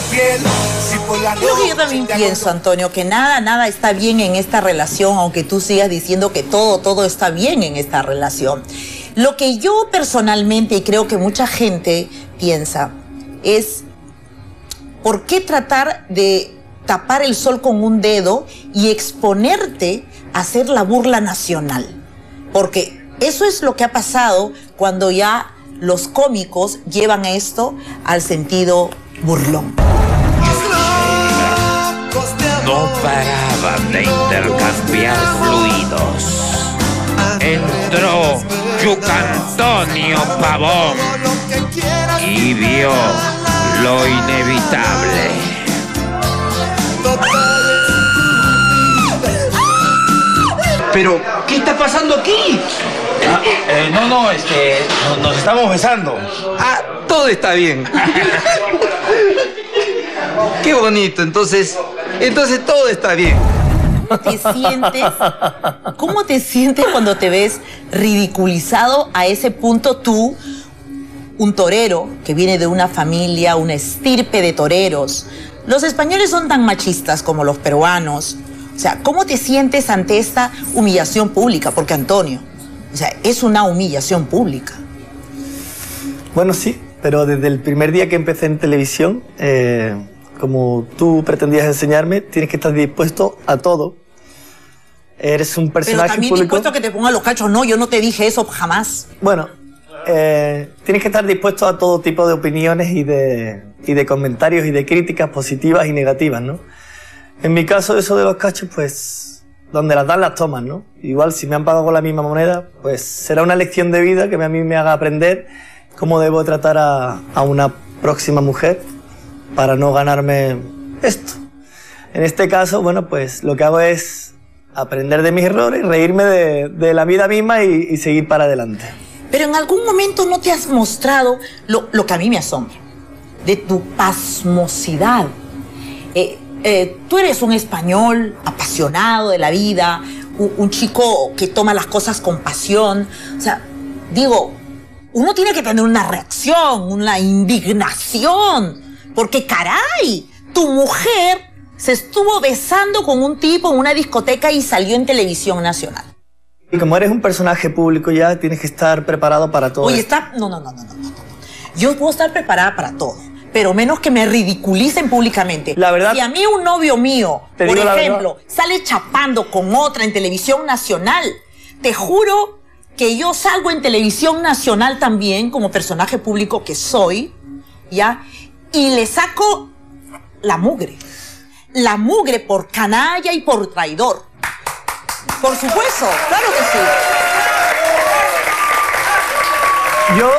piel. Si por la Creo que yo también pienso, Antonio, que nada está bien en esta relación, aunque tú sigas diciendo que todo está bien en esta relación. Lo que yo personalmente, y creo que mucha gente piensa, es ¿por qué tratar de tapar el sol con un dedo y exponerte a hacer la burla nacional? Porque eso es lo que ha pasado cuando ya los cómicos llevan esto al sentido burlón. No paraban de intercambiar fluidos. Entró Yucantonio Pavón y vio lo inevitable. Pero, ¿qué está pasando aquí? Nos estamos besando. Ah, todo está bien. Qué bonito, entonces todo está bien. ¿Cómo te sientes cuando te ves ridiculizado a ese punto tú, un torero que viene de una familia, una estirpe de toreros? Los españoles son tan machistas como los peruanos. O sea, ¿cómo te sientes ante esta humillación pública? Porque, Antonio, o sea, es una humillación pública. Bueno, sí, pero desde el primer día que empecé en televisión, como tú pretendías enseñarme, tienes que estar dispuesto a todo. Eres un personaje pero también público. dispuesto a que te pongan los cachos. No, yo no te dije eso jamás. Bueno, tienes que estar dispuesto a todo tipo de opiniones y de comentarios y de críticas positivas y negativas, ¿no? En mi caso, eso de los cachos, pues, donde las dan, las toman, ¿no? Igual, si me han pagado con la misma moneda, pues será una lección de vida que a mí me haga aprender cómo debo tratar a una próxima mujer para no ganarme esto. En este caso, bueno, pues lo que hago es aprender de mis errores, reírme de la vida misma y seguir para adelante. Pero en algún momento no te has mostrado lo que a mí me asombra, de tu pasmosidad. Tú eres un español apasionado de la vida, un chico que toma las cosas con pasión. O sea, digo, uno tiene que tener una reacción, una indignación, porque caray, tu mujer se estuvo besando con un tipo en una discoteca y salió en televisión nacional. Y como eres un personaje público ya tienes que estar preparado para todo. Oye, No. Yo puedo estar preparada para todo, pero menos que me ridiculicen públicamente. La verdad, si a mí un novio mío, por ejemplo, sale chapando con otra en televisión nacional, te juro que yo salgo en televisión nacional también, como personaje público que soy, ¿ya? Y le saco la mugre. La mugre por canalla y por traidor. Por supuesto, claro que sí. Yo,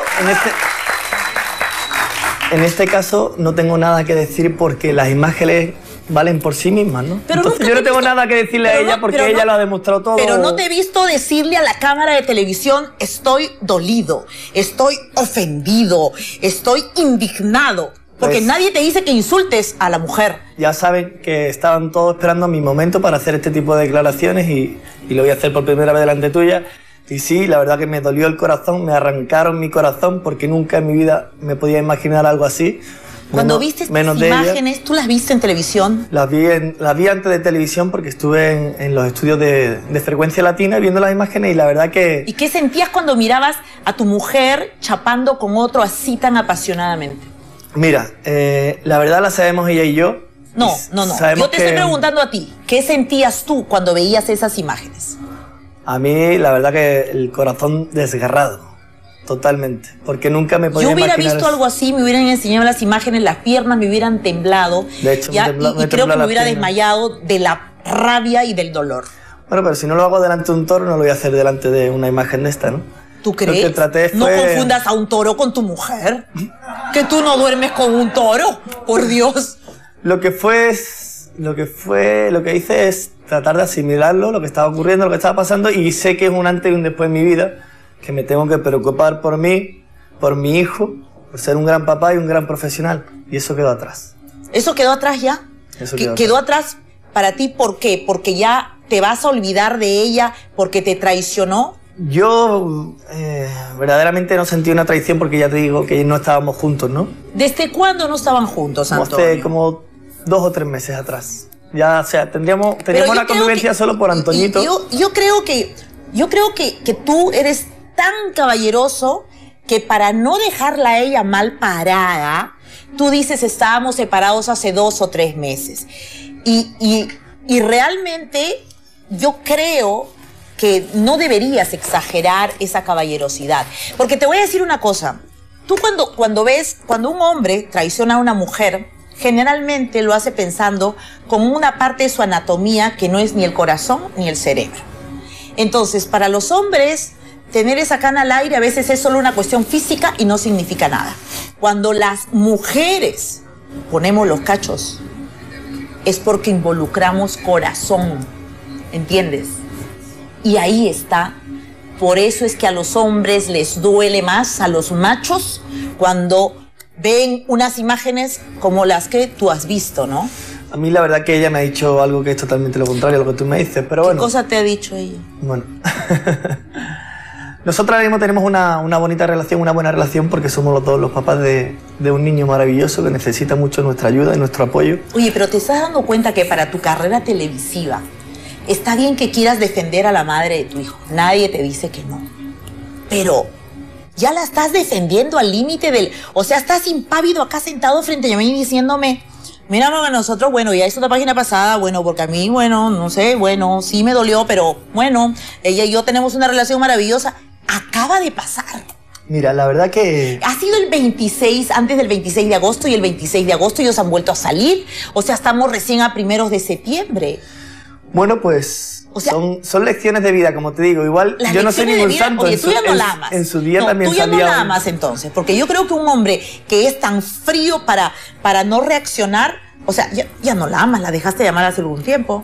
en este caso, no tengo nada que decir porque las imágenes valen por sí mismas, ¿no? Pero entonces yo no tengo nada que decirle a ella porque ella lo ha demostrado todo. Pero no te he visto decirle a la cámara de televisión, estoy dolido, estoy ofendido, estoy indignado. Porque Pues, nadie te dice que insultes a la mujer. Ya saben que estaban todos esperando mi momento para hacer este tipo de declaraciones y lo voy a hacer por primera vez delante tuya. Y sí, la verdad que me dolió el corazón, me arrancaron mi corazón porque nunca en mi vida me podía imaginar algo así. Cuando viste estas imágenes, ¿tú las viste en televisión? Las vi antes de televisión porque estuve en los estudios de Frecuencia Latina viendo las imágenes y la verdad que... ¿Y qué sentías cuando mirabas a tu mujer chapando con otro así tan apasionadamente? Mira, la verdad la sabemos ella y yo. No. Yo te estoy preguntando a ti, ¿qué sentías tú cuando veías esas imágenes? A mí, la verdad que el corazón desgarrado, totalmente, porque nunca me podía imaginar. Yo hubiera visto algo así, me hubieran enseñado las imágenes, las piernas me hubieran temblado. De hecho, y creo que me hubiera desmayado de la rabia y del dolor. Bueno, pero si no lo hago delante de un toro, no lo voy a hacer delante de una imagen de esta, ¿no? ¿Tú crees? Lo que traté fue... No confundas a un toro con tu mujer. Que tú no duermes con un toro, por Dios. Lo que hice es tratar de asimilarlo, lo que estaba ocurriendo, lo que estaba pasando, y sé que es un antes y un después en mi vida, que me tengo que preocupar por mí, por mi hijo, por ser un gran papá y un gran profesional. Y eso quedó atrás. ¿Eso quedó atrás ya? Eso quedó atrás para ti, ¿por qué? ¿Porque ya te vas a olvidar de ella porque te traicionó? Yo verdaderamente no sentí una traición porque ya te digo que no estábamos juntos, ¿no? ¿Desde cuándo no estaban juntos, Antonio? Hace como 2 o 3 meses atrás. Ya, o sea, teníamos una convivencia solo por Antoñito. Yo creo que tú eres tan caballeroso que para no dejarla a ella mal parada, tú dices estábamos separados hace 2 o 3 meses. Y realmente yo creo que no deberías exagerar esa caballerosidad. Porque te voy a decir una cosa. Tú cuando un hombre traiciona a una mujer, generalmente lo hace pensando con una parte de su anatomía que no es ni el corazón ni el cerebro. Entonces, para los hombres, tener esa cana al aire a veces es solo una cuestión física y no significa nada. Cuando las mujeres ponemos los cachos, es porque involucramos corazón, ¿entiendes? Y ahí está. Por eso es que a los hombres les duele más, a los machos, cuando ven unas imágenes como las que tú has visto, ¿no? A mí la verdad que ella me ha dicho algo que es totalmente lo contrario a lo que tú me dices, pero bueno. ¿Qué cosa te ha dicho ella? Bueno. Nosotros ahora mismo tenemos una bonita relación, una buena relación, porque somos los dos los papás de un niño maravilloso que necesita mucho nuestra ayuda y nuestro apoyo. Oye, pero ¿te estás dando cuenta que para tu carrera televisiva está bien que quieras defender a la madre de tu hijo? Nadie te dice que no. Pero ya la estás defendiendo al límite del... O sea, estás impávido acá sentado frente a mí diciéndome... Mira, a nosotros, bueno, ya hizo la página pasada, bueno, porque a mí, bueno, no sé, bueno, sí me dolió, pero bueno, ella y yo tenemos una relación maravillosa. Acaba de pasar. Mira, la verdad que... Ha sido el 26, antes del 26 de agosto, y el 26 de agosto ellos han vuelto a salir. O sea, estamos recién a 1 de septiembre. Bueno, pues, o sea, son lecciones de vida, como te digo. Igual, yo no soy ningún santo. Oye, tú ya no la amas. En su día también tú ya salía... no la amas, entonces. Porque yo creo que un hombre que es tan frío para no reaccionar, o sea, ya no la amas, la dejaste llamar hace algún tiempo.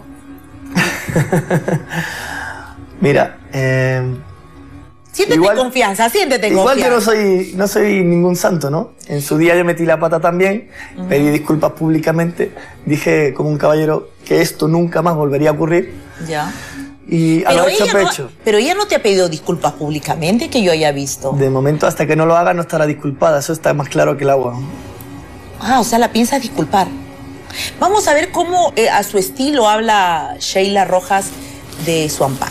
Mira, siéntete confianza. Igual yo no soy ningún santo, ¿no? En su día yo metí la pata también, pedí disculpas públicamente, dije como un caballero que esto nunca más volvería a ocurrir. Ya. Y a lo hecho pecho. Pero ella no te ha pedido disculpas públicamente que yo haya visto. De momento, hasta que no lo haga, no estará disculpada. Eso está más claro que el agua. Ah, o sea, la piensas disculpar. Vamos a ver cómo a su estilo habla Sheila Rojas de su Ampay.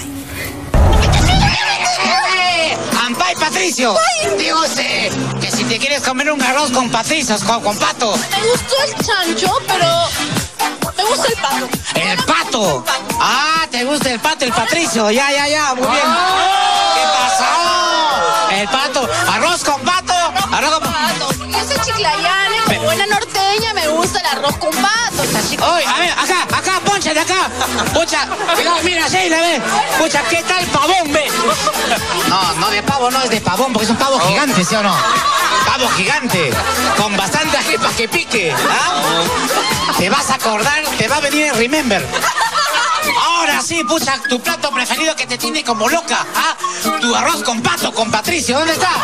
¡Ampay, Patricio! Digo, que si te quieres comer un arroz con patricios, con pato. Me gustó el chancho, pero me gusta el pato. ¡El pato! Ah, ¿te gusta el pato, el Patricio? Ya, muy bien. ¿Qué pasó? El pato. ¿Arroz con pato? Arroz con pato. Yo soy chiclayana, pero buena norteña, me gusta el arroz con pato. Oye, a ver, acá, poncha de acá. Poncha, mira, Sheila, ve. Poncha, ¿qué tal pavón, ve? No, de pavo no, es de pavón, porque es un pavo gigante, ¿sí o no? Pavo gigante, con bastante ají para que pique. ¿Ah? Te vas a acordar, te va a venir el remember. Ahora sí, pucha, tu plato preferido que te tiene como loca. ¿Ah? Tu arroz con pato, con Patricio, ¿dónde está?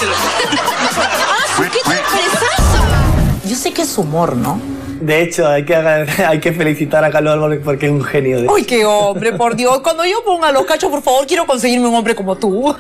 ¡Qué sorpresazo! Yo sé que es humor, ¿no? De hecho, hay que felicitar a Carlos Álvarez porque es un genio. ¡Ay, qué hombre, por Dios! Cuando yo ponga los cachos, por favor, quiero conseguirme un hombre como tú.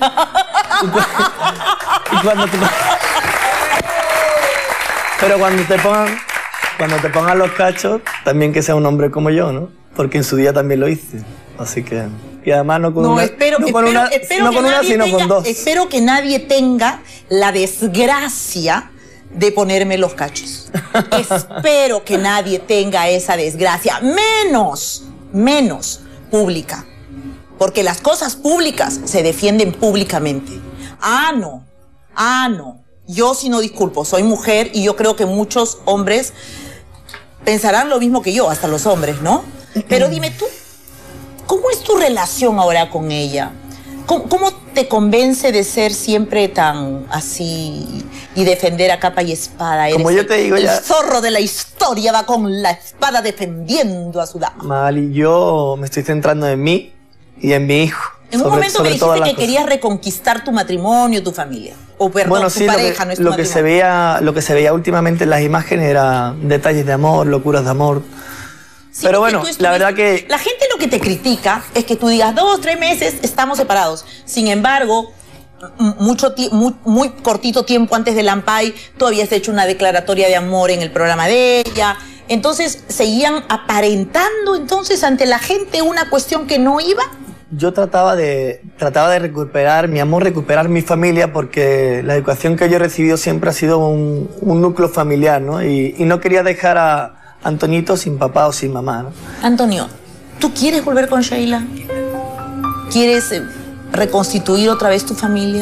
Pero cuando te pongan los cachos, también que sea un hombre como yo, ¿no? Porque en su día también lo hice. Así que... Y además no con una, sino con 2. Espero que nadie tenga la desgracia de ponerme los cachos. Espero que nadie tenga esa desgracia. Menos pública. Porque las cosas públicas se defienden públicamente. No. Yo sí no disculpo. Soy mujer y yo creo que muchos hombres pensarán lo mismo que yo, hasta los hombres, ¿no? Pero dime tú, ¿cómo es tu relación ahora con ella? ¿Cómo te convence de ser siempre tan así y defender a capa y espada? Eres como yo te digo, el zorro de la historia va con la espada defendiendo a su dama. Mali, yo me estoy centrando en mí y en mi hijo. En un momento me dijiste que querías reconquistar tu matrimonio, tu familia. O perdón, bueno, tu sí, pareja, no es tu matrimonio. Lo que se veía últimamente en las imágenes eran detalles de amor, locuras de amor. Sí, pero bueno, la verdad que... La gente lo que te critica es que tú digas 2, 3 meses, estamos separados. Sin embargo, muy cortito tiempo antes del Ampay, tú habías hecho una declaratoria de amor en el programa de ella. Entonces, ¿seguían aparentando entonces ante la gente una cuestión que no iba? Yo trataba de recuperar mi amor, recuperar mi familia, porque la educación que yo he recibido siempre ha sido un núcleo familiar, ¿no? Y no quería dejar a Antoñito sin papá o sin mamá, ¿no? Antonio, ¿tú quieres volver con Sheila? ¿Quieres reconstituir otra vez tu familia?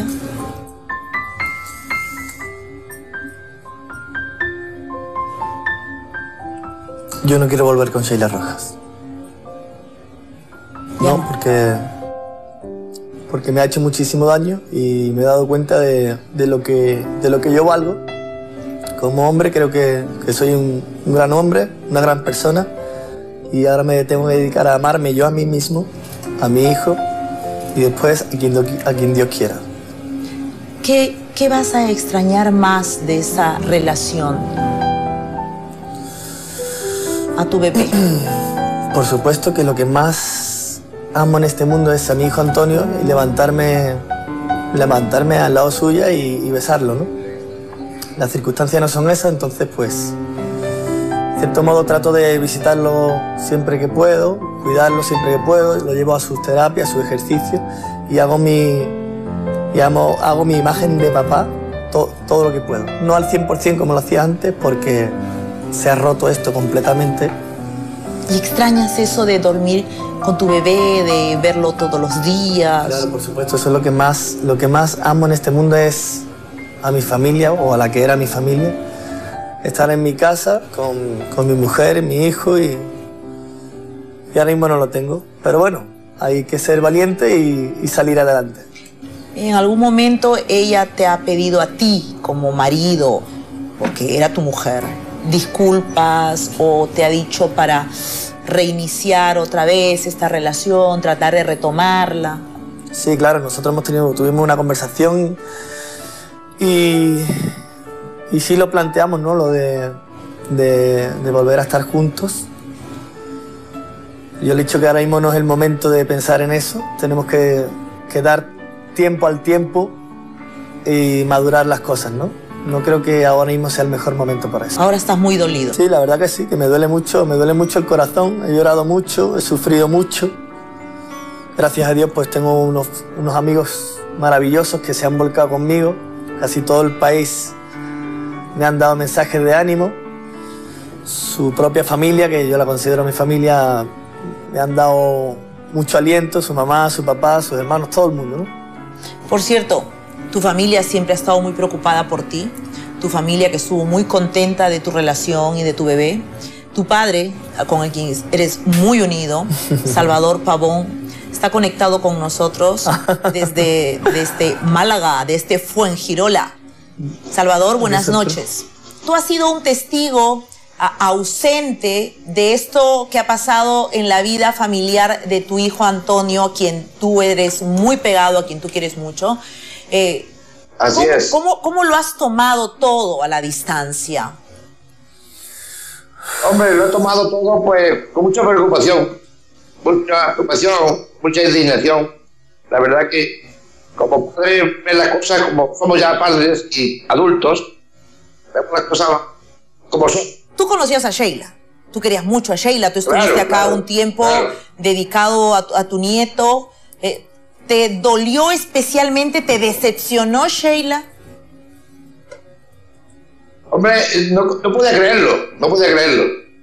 Yo no quiero volver con Sheila Rojas. No, porque me ha hecho muchísimo daño y me he dado cuenta de lo que yo valgo. Como hombre creo que soy un gran hombre, una gran persona, y ahora me tengo que dedicar a amarme yo a mí mismo, a mi hijo y después a quien Dios quiera. ¿Qué vas a extrañar más de esa relación? A tu bebé. Por supuesto que lo que más amo en este mundo es a mi hijo Antonio y levantarme al lado suya y besarlo, ¿no? Las circunstancias no son esas, entonces pues de cierto modo trato de visitarlo siempre que puedo, cuidarlo siempre que puedo, lo llevo a sus terapias, a sus ejercicios y hago mi imagen de papá todo lo que puedo. No al 100% como lo hacía antes porque se ha roto esto completamente. ¿Y extrañas eso de dormir con tu bebé, de verlo todos los días? Claro, por supuesto, eso es lo que más amo en este mundo, es a mi familia, o a la que era mi familia. Estar en mi casa con mi mujer, mi hijo, y ahora mismo no lo tengo. Pero bueno, hay que ser valiente y salir adelante. ¿En algún momento ella te ha pedido a ti, como marido, porque era tu mujer, disculpas, o te ha dicho para reiniciar otra vez esta relación, tratar de retomarla? Sí, claro, nosotros tuvimos una conversación y sí lo planteamos, ¿no? Lo de volver a estar juntos. Yo le he dicho que ahora mismo no es el momento de pensar en eso, tenemos que dar tiempo al tiempo y madurar las cosas, ¿no? No creo que ahora mismo sea el mejor momento para eso. Ahora estás muy dolido. Sí, la verdad que sí, que me duele mucho el corazón. He llorado mucho, he sufrido mucho. Gracias a Dios pues tengo unos amigos maravillosos que se han volcado conmigo. Casi todo el país me han dado mensajes de ánimo. Su propia familia, que yo la considero mi familia, me han dado mucho aliento. Su mamá, su papá, sus hermanos, todo el mundo, ¿no? Por cierto, tu familia siempre ha estado muy preocupada por ti, tu familia que estuvo muy contenta de tu relación y de tu bebé, tu padre, con el quien eres muy unido, Salvador Pavón, está conectado con nosotros desde Málaga, desde Fuengirola. Salvador, buenas noches. Tú has sido un testigo ausente de esto que ha pasado en la vida familiar de tu hijo Antonio, a quien tú eres muy pegado, a quien tú quieres mucho. Así es. ¿Cómo lo has tomado todo a la distancia? Hombre, lo he tomado todo pues con mucha preocupación, mucha indignación. La verdad que como padre ver las cosas como somos ya padres y adultos, vemos las cosas como son. Tú conocías a Sheila, tú querías mucho a Sheila, tú estuviste acá un tiempo dedicado a tu nieto. ¿Te dolió especialmente, te decepcionó Sheila? Hombre, no podía creerlo,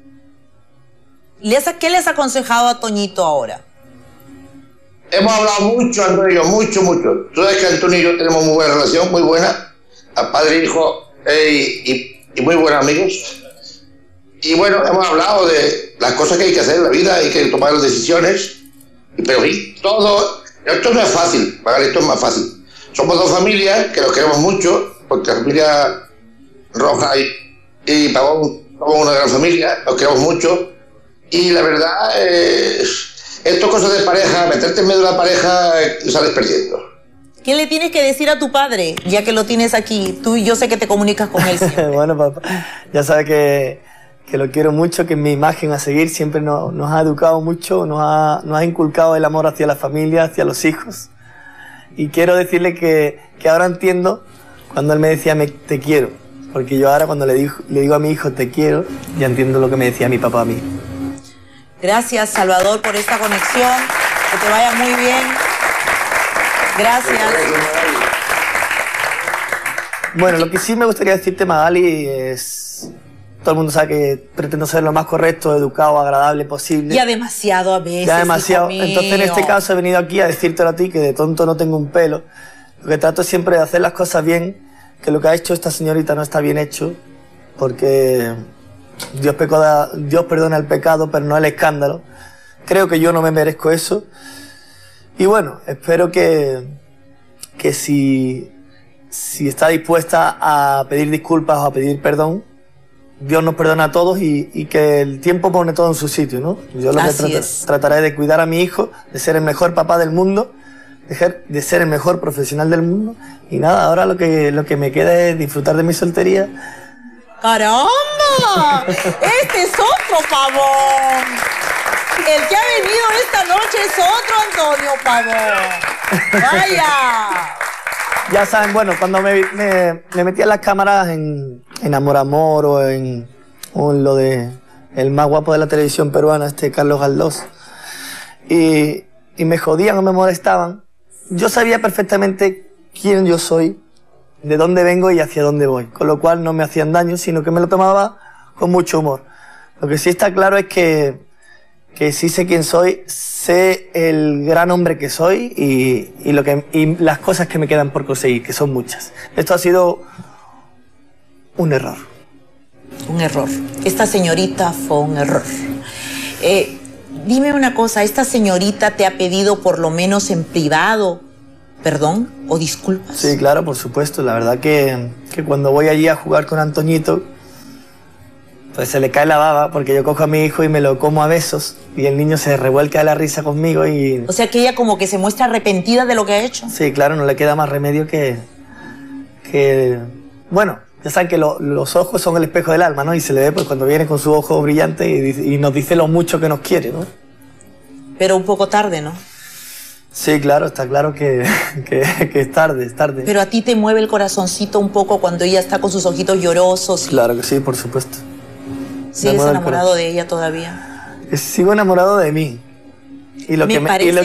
¿Qué le has aconsejado a Toñito ahora? Hemos hablado mucho, Antonio, mucho. Tú sabes que Antonio y yo tenemos muy buena relación, muy buena, a padre e hijo, y muy buenos amigos. Y bueno, hemos hablado de las cosas que hay que hacer en la vida, hay que tomar las decisiones, pero sí, esto no es fácil, esto es más fácil. Somos dos familias que nos queremos mucho, porque la familia Roja y Pavón somos una gran familia, nos queremos mucho, y la verdad, esto es cosa de pareja, meterte en medio de la pareja, sales perdiendo. ¿Qué le tienes que decir a tu padre, ya que lo tienes aquí? Yo sé que te comunicas con él siempre. Bueno, papá, ya sabes que que lo quiero mucho, que es mi imagen a seguir, siempre nos ha educado mucho, nos ha inculcado el amor hacia la familia, hacia los hijos. Y quiero decirle que ahora entiendo cuando él me decía te quiero, porque yo ahora cuando le digo a mi hijo te quiero, ya entiendo lo que me decía mi papá a mí. Gracias, Salvador, por esta conexión. Que te vaya muy bien. Gracias. Bueno, lo que sí me gustaría decirte, Magali, es... Todo el mundo sabe que pretendo ser lo más correcto, educado, agradable posible. Ya demasiado a veces, ya demasiado. hijo mío. Entonces, en este caso, he venido aquí a decírtelo a ti, que de tonto no tengo un pelo. Lo que trato siempre de hacer las cosas bien, que lo que ha hecho esta señorita no está bien hecho, porque Dios perdona el pecado, pero no el escándalo. Creo que yo no me merezco eso. Y bueno, espero que si está dispuesta a pedir disculpas o a pedir perdón, Dios nos perdona a todos y que el tiempo pone todo en su sitio, ¿no? Yo lo que trataré de cuidar a mi hijo, de ser el mejor papá del mundo, de ser el mejor profesional del mundo. Y nada, ahora lo que me queda es disfrutar de mi soltería. ¡Caramba! Este es otro Pavón. El que ha venido esta noche es otro Antonio Pavón. ¡Vaya! Ya saben, bueno, cuando me metí en las cámaras en Amor Amor o en lo de el más guapo de la televisión peruana, Carlos Galdós, y me jodían o me molestaban, yo sabía perfectamente quién yo soy, de dónde vengo y hacia dónde voy, con lo cual no me hacían daño, sino que me lo tomaba con mucho humor. Lo que sí está claro es que sí sé quién soy, sé el gran hombre que soy y las cosas que me quedan por conseguir, que son muchas. Esto ha sido un error. Un error. Esta señorita fue un error. Dime una cosa, ¿esta señorita te ha pedido por lo menos en privado perdón o disculpas? Sí, claro, por supuesto. La verdad que cuando voy allí a jugar con Antoñito, pues se le cae la baba, porque yo cojo a mi hijo y me lo como a besos y el niño se revuelca de la risa conmigo y... O sea, que ella como que se muestra arrepentida de lo que ha hecho. Sí, claro, no le queda más remedio que bueno, ya saben que los ojos son el espejo del alma, ¿no? Y se le ve pues cuando viene con su ojo brillante y nos dice lo mucho que nos quiere, ¿no? Pero un poco tarde, ¿no? Sí, claro, está claro que es tarde, es tarde. Pero a ti te mueve el corazoncito un poco cuando ella está con sus ojitos llorosos. Claro que sí, por supuesto. ¿Sigues enamorado de ella todavía? Sigo enamorado de mí. Y lo que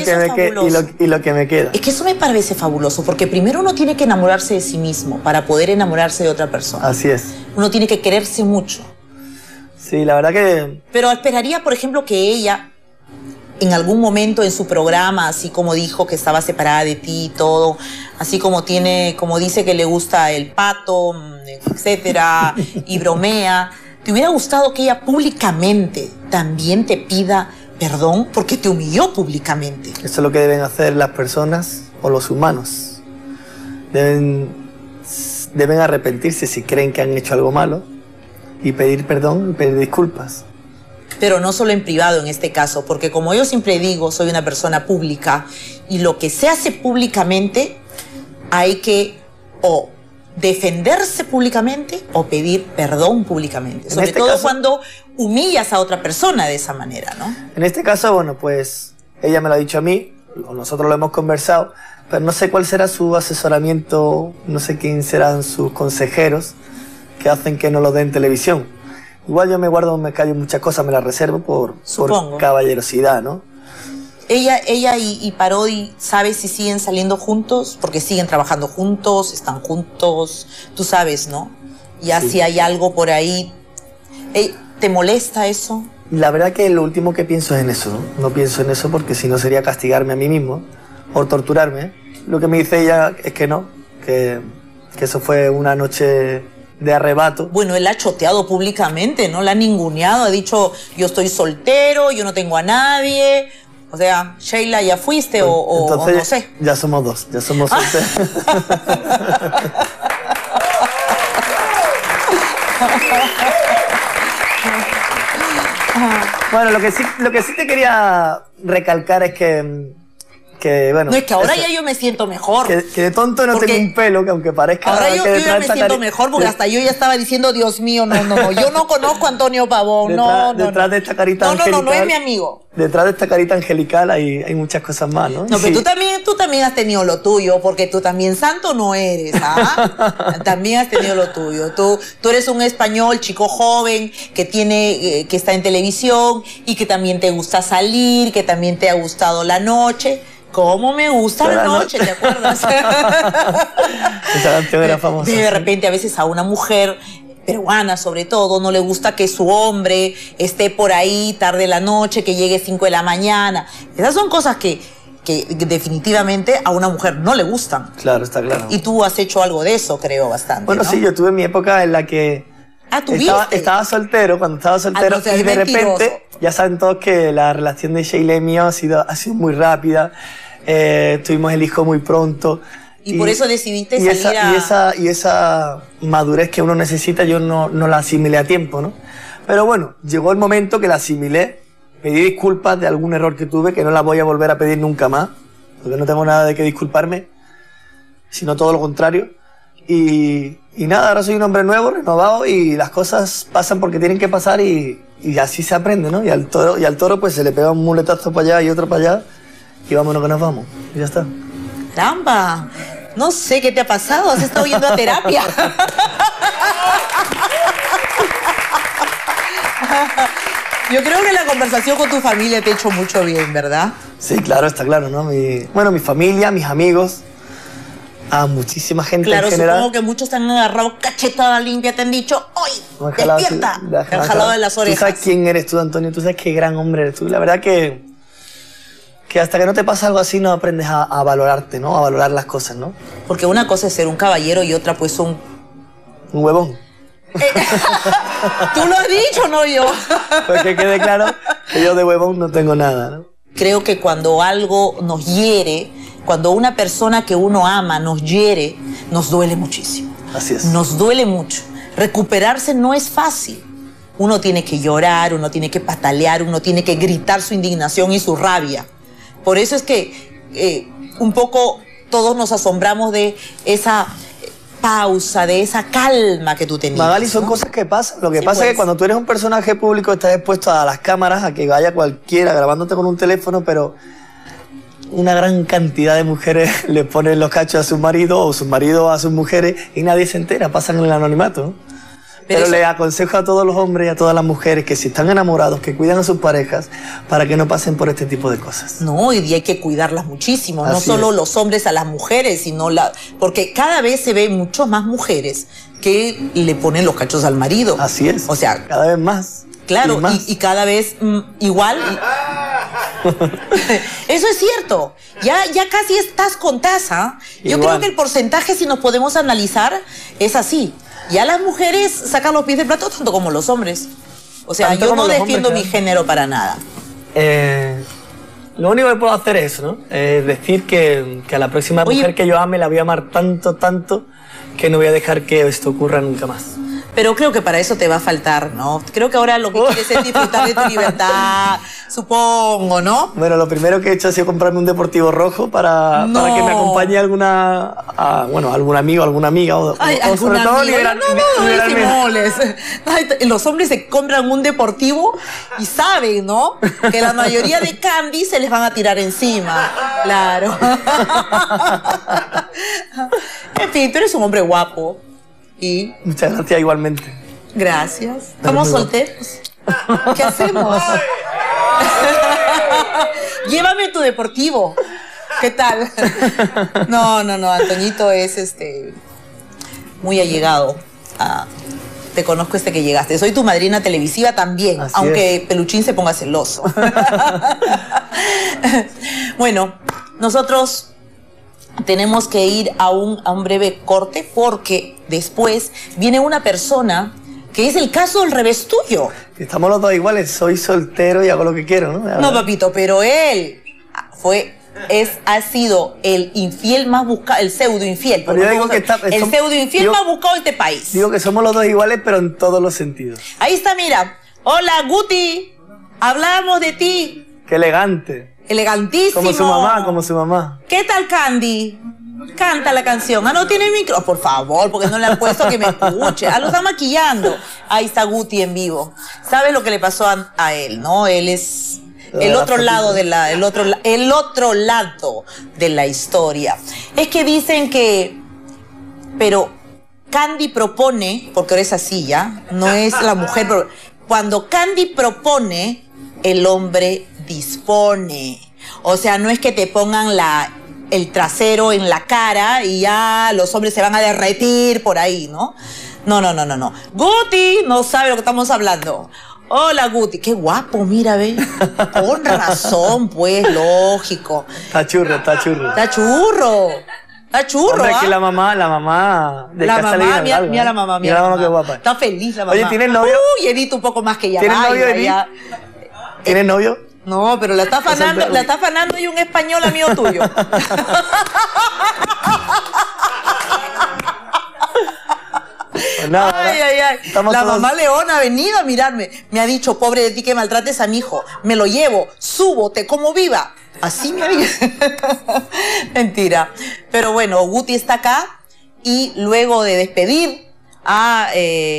me queda. Es que eso me parece fabuloso, porque primero uno tiene que enamorarse de sí mismo para poder enamorarse de otra persona. Así es. Uno tiene que quererse mucho. Sí, la verdad que... Pero esperaría, por ejemplo, que ella, en algún momento en su programa, así como dijo que estaba separada de ti y todo, así como dice que le gusta el pato, etcétera, y bromea, ¿te hubiera gustado que ella públicamente también te pida perdón? Porque te humilló públicamente. Eso es lo que deben hacer las personas o los humanos. Deben arrepentirse si creen que han hecho algo malo y pedir perdón y pedir disculpas. Pero no solo en privado en este caso, porque como yo siempre digo, soy una persona pública y lo que se hace públicamente hay que o defenderse públicamente o pedir perdón públicamente. Sobre todo cuando humillas a otra persona de esa manera, ¿no? En este caso, bueno, pues ella me lo ha dicho a mí, nosotros lo hemos conversado, pero no sé cuál será su asesoramiento, no sé quién serán sus consejeros que hacen que no lo den en televisión. Igual yo me callo muchas cosas, me las reservo por caballerosidad, ¿no? Ella y Parodi, ¿sabes si siguen saliendo juntos? Porque siguen trabajando juntos, están juntos, tú sabes, ¿no? Ya sí. Si hay algo por ahí, ¿te molesta eso? La verdad que lo último que pienso es en eso, ¿no? No pienso en eso porque si no sería castigarme a mí mismo o torturarme. Lo que me dice ella es que no, que eso fue una noche de arrebato. Bueno, él ha choteado públicamente, ¿no? La ha ninguneado, ha dicho, yo estoy soltero, yo no tengo a nadie. O sea, Sheila, ¿ya fuiste entonces, o no sé? Ya somos dos, ya somos solteros. Bueno, lo que sí te quería recalcar es que Que, bueno, no, es que ahora eso, ya yo me siento mejor. Que de tonto no tengo un pelo, que aunque parezca... Ahora yo ya me siento mejor, porque hasta yo ya estaba diciendo, Dios mío, no, yo no conozco a Antonio Pavón, detrás de esta carita angelical... No es mi amigo. Detrás de esta carita angelical hay muchas cosas más, ¿no? No, pero tú también has tenido lo tuyo, porque tú también santo no eres, ¿ah? También has tenido lo tuyo. Tú eres un español, chico joven, que está en televisión y que también te gusta salir, que también te ha gustado la noche. ¿Cómo me gusta la noche? ¿Te acuerdas? Esa canción era famosa. De repente a veces a una mujer peruana sobre todo no le gusta que su hombre esté por ahí tarde en la noche, que llegue 5 de la mañana. Esas son cosas que definitivamente a una mujer no le gustan. Claro, está claro. Y tú has hecho algo de eso, creo, bastante. Bueno, ¿no? Sí, yo tuve mi época en la que estaba soltero, cuando estaba soltero, no seas y de mentiroso. repente, ya saben todos que la relación de Sheila y mío ha sido muy rápida, tuvimos el hijo muy pronto. Y por eso decidiste salir y esa madurez que uno necesita yo no la asimilé a tiempo, ¿no? Pero bueno, llegó el momento que la asimilé, pedí disculpas de algún error que tuve, que no la voy a volver a pedir nunca más, porque no tengo nada de qué disculparme, sino todo lo contrario. Y nada, ahora soy un hombre nuevo, renovado, y las cosas pasan porque tienen que pasar y así se aprende, ¿no? Y al toro pues se le pega un muletazo para allá y otro para allá y vámonos que nos vamos. Y ya está. ¡Caramba! No sé qué te ha pasado, has estado yendo a terapia. Yo creo que la conversación con tu familia te ha hecho mucho bien, ¿verdad? Sí, claro, está claro, ¿no? Mi familia, mis amigos, a muchísima gente en general. Claro, supongo que muchos te han agarrado cachetada limpia, te han dicho, ¡hoy, despierta! Te han jalado de las orejas. Tú sabes quién eres tú, Antonio, tú sabes qué gran hombre eres tú. La verdad que hasta que no te pasa algo así no aprendes a valorarte, ¿no? A valorar las cosas, ¿no? Porque una cosa es ser un caballero y otra pues un huevón. Tú lo has dicho, no yo. Pues que quede claro que yo de huevón no tengo nada, ¿no? Creo que cuando algo nos hiere, cuando una persona que uno ama nos hiere, nos duele muchísimo. Así es. Nos duele mucho. Recuperarse no es fácil. Uno tiene que llorar, uno tiene que patalear, uno tiene que gritar su indignación y su rabia. Por eso es que un poco todos nos asombramos de esa pausa, de esa calma que tú tenías. Magali, son cosas que pasan. Lo que pasa es que cuando tú eres un personaje público estás expuesto a las cámaras, a que vaya cualquiera grabándote con un teléfono, pero una gran cantidad de mujeres le ponen los cachos a sus maridos o sus maridos a sus mujeres y nadie se entera, pasan en el anonimato, ¿no? Pero le aconsejo a todos los hombres y a todas las mujeres que si están enamorados, que cuidan a sus parejas para que no pasen por este tipo de cosas. No, y hay que cuidarlas muchísimo. No solo los hombres a las mujeres, sino porque cada vez se ven mucho más mujeres que le ponen los cachos al marido. Así es. O sea, cada vez más. Claro, y cada vez igual. Eso es cierto. Ya casi estás con taza. Yo creo que el porcentaje, si nos podemos analizar, es así. Ya las mujeres sacan los pies del plato tanto como los hombres. O sea, yo no defiendo mi género para nada. Lo único que puedo hacer es eso, ¿no? Decir que a la próxima mujer que yo ame la voy a amar tanto, tanto, que no voy a dejar que esto ocurra nunca más. Pero creo que para eso te va a faltar, ¿no? Creo que ahora lo que quieres es disfrutar de tu libertad, supongo, ¿no? Bueno, lo primero que he hecho ha sido comprarme un deportivo rojo para que me acompañe algún amigo, alguna amiga. O sobre todo liberalmente. Los hombres se compran un deportivo y saben, ¿no? Que la mayoría de candy se les van a tirar encima. Claro. En fin, tú eres un hombre guapo. ¿Y? Muchas gracias, igualmente. Gracias. ¿Estamos solteros? ¿Qué hacemos? Llévame tu deportivo. ¿Qué tal? No, Antoñito es muy allegado. Te conozco que llegaste. Soy tu madrina televisiva también, así aunque es. Peluchín se ponga celoso. Bueno, nosotros tenemos que ir a un breve corte porque después viene una persona que es el caso al revés tuyo. Estamos los dos iguales, soy soltero y hago lo que quiero, ¿no? No, papito, pero él ha sido el infiel más buscado, el pseudo infiel. Pero yo digo que el pseudo infiel más buscado de este país. Digo que somos los dos iguales, pero en todos los sentidos. Ahí está, mira. Hola, Guti. Hablamos de ti. Qué elegante. Elegantísimo. Como su mamá. ¿Qué tal, Candy? Canta la canción. Ah, no tiene micro. Por favor, porque no le han puesto que me escuche. Ah, lo está maquillando. Ahí está Guti en vivo. ¿Sabes lo que le pasó a él, no? Él es el otro lado de el otro lado de la historia. Es que dicen que, pero Candy propone, porque ahora es así ya, no es la mujer. Cuando Candy propone, el hombre dispone. O sea, no es que te pongan el trasero en la cara y ya los hombres se van a derretir por ahí, ¿no? No. Guti no sabe lo que estamos hablando. Hola, Guti. Qué guapo, mira, ve. Con razón, pues, lógico. Está churro. Está churro. Hombre, ¿ah? que la mamá mira la mamá, mira la mamá, qué guapa. Está feliz la mamá. Oye, ¿tienes novio? Uy, Edith, un poco más que ella. ¿Tienes novio, Edith? ¿Tienes novio? No, pero la está afanando y un español amigo tuyo. Pues nada, ay. La mamá Leona ha venido a mirarme. Me ha dicho, pobre de ti que maltrates a mi hijo. Me lo llevo, subo, te como viva. Así me ha dicho. Mentira. Pero bueno, Guti está acá y luego de despedir a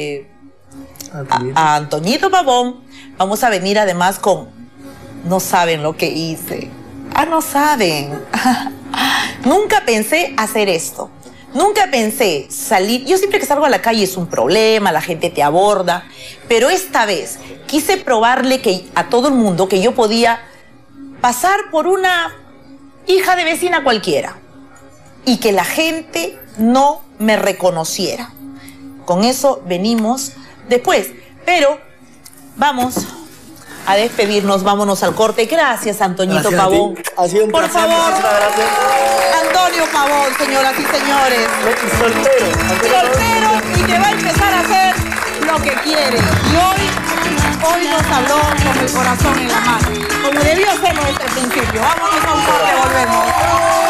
Antoñito Pavón, vamos a venir además con No saben lo que hice. No saben. Nunca pensé hacer esto. Nunca pensé salir. Yo siempre que salgo a la calle es un problema, la gente te aborda. Pero esta vez quise probarle a todo el mundo que yo podía pasar por una hija de vecina cualquiera. Y que la gente no me reconociera. Con eso venimos después. Pero vamos a despedirnos, vámonos al corte. Gracias, Antoñito Pavón. Ha sido un placer. Por favor, Antonio Pavón, señoras y señores. Soltero y que va a empezar a hacer lo que quiere. Y hoy nos habló con el corazón en la mano, como debió ser desde el principio. Vámonos a un corte, volvemos.